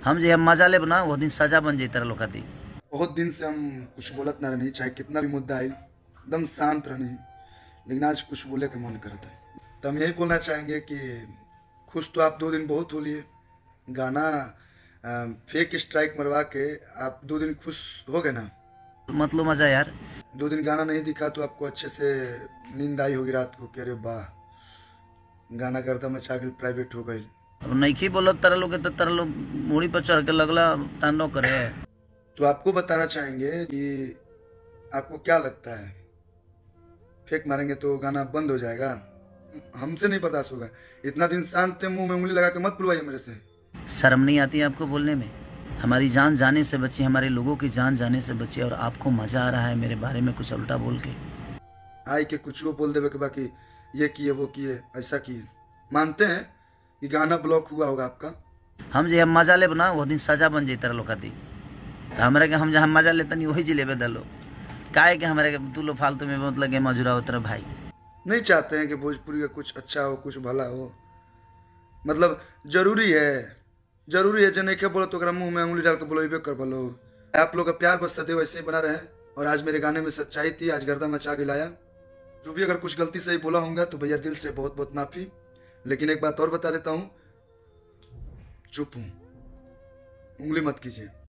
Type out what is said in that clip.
हम जे मजा लेब ना वो दिन सजा बन जाई तारा लोग खातिर। बहुत दिन से हम कुछ बोलत ना रहनी, चाहे कितना भी मुद्दा आई एकदम शांत रहनी, लेकिन आज कुछ बोले के मन करता है। तो हम यही बोलना चाहेंगे कि खुश तो आप 2 दिन बहुत हो लिए, गाना फेक स्ट्राइक मरवा के आप 2 दिन खुश हो गए ना। मत लो मजा यार। 2 दिन गाना नहीं दिखा तो आपको अच्छे से नींद आई होगी रात को कि अरे वाह, गाना करता मचा के प्राइवेट हो गई। अब नहीं बोलो तारा लोग के तो तारा लोग मूड़ी पर चढ़ के लगला तांडव करे। तो आपको बताना चाहेंगे कि आपको क्या लगता है, फेक मारेंगे तो गाना बंद हो जाएगा? हमसे नहीं बर्दाश्त होगा। इतना दिन शांत थे, मुंह में उंगली लगा के मत बुलवाइए मेरे से। शर्म नहीं आती है आपको बोलने में? हमारी जान जाने से बची, हमारे लोगों की जान जाने से बची, और आपको मजा आ रहा है मेरे बारे में कुछ उल्टा बोल के। आई के कुछ वो बोल देवे के बाकी ये किए वो किए ऐसा किए। मानते हैं कि गाना ब्लॉक हुआ होगा आपका। हम जे मजा लेब ना वो दिन सजा बन जाई तारा लोग खातिर। तो हमारे के हम जहाँ मजा लेते नहीं वही जिलेबे दलो काहे के हमारे तू लो फालतू में मतलब के मजूरा होता भाई। नहीं चाहते हैं कि भोजपुरी का कुछ अच्छा हो, कुछ भला हो। मतलब जरूरी है जो नहीं क्या बोलो तो मुंह में उंगली डाल के बोलो कर बोलो। आप लोग का प्यार बस सदैव ऐसे ही बना रहे। और आज मेरे गाने में सच्चाई थी, आज गर्दा मचा के लाया। जो भी अगर कुछ गलती से ही बोला होगा तो भैया दिल से बहुत बहुत माफी। लेकिन एक बात और बता देता हूँ, चुप हूँ, उंगली मत कीजिए।